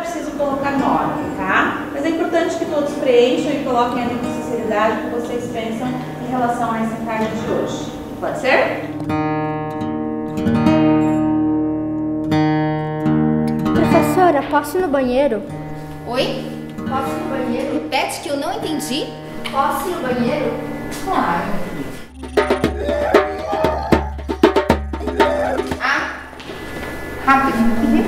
preciso colocar nome, tá? Mas é importante que todos preencham e coloquem ali com sinceridade o que vocês pensam em relação a essa encarga de hoje. Pode ser? Professora, posso ir no banheiro? Oi? Posso ir no banheiro? Repete que eu não entendi. Posso ir no banheiro? Claro. Ah, rápido.